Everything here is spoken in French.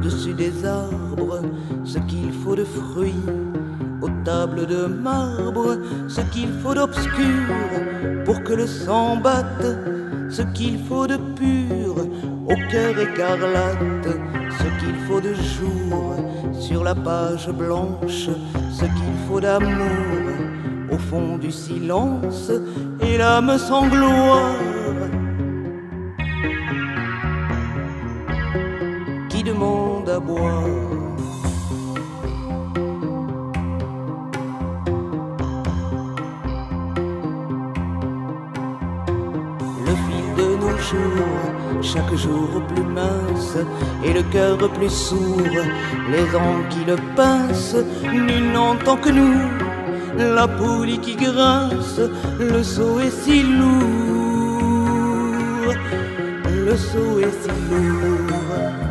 au-dessus des arbres ce qu'il faut de fruits, aux tables de marbre ce qu'il faut d'obscur, pour que le sang batte ce qu'il faut de pur, au cœur écarlate ce qu'il faut de jour, sur la page blanche ce qu'il faut d'amour, au fond du silence et l'âme sans gloire. Qui demande à boire? Le fil de nos jours, chaque jour plus mince, et le cœur plus sourd, les ans qui le pincent, nul n'entend que nous, la poulie qui grince, le seau est si lourd, le seau est si lourd.